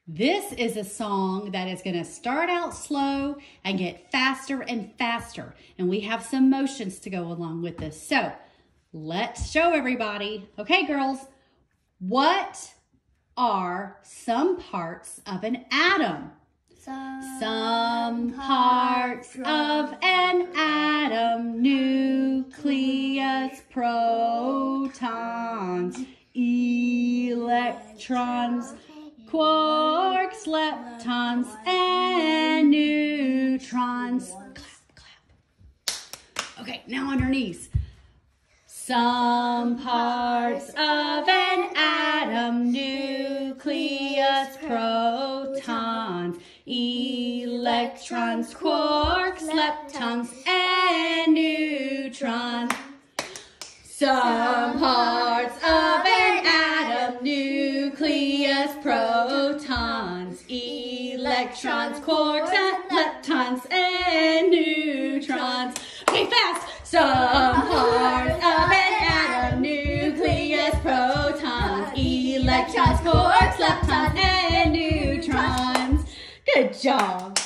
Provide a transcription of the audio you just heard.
This is a song that is going to start out slow and get faster and faster. And we have some motions to go along with this. So let's show everybody. Okay, girls, what are some parts of an atom? Some parts of an atom: nucleus, protons, electrons, quarks, leptons, and neutrons. Clap, clap. Okay, now on your knees. Some parts of an atom: nucleus, protons, electrons, quarks, leptons, and neutrons. Some parts of an atom: nucleus, protons, electrons, quarks, leptons, and neutrons. Okay, fast. Some parts of an atom: nucleus, protons, electrons, quarks, leptons, and neutrons. Good job.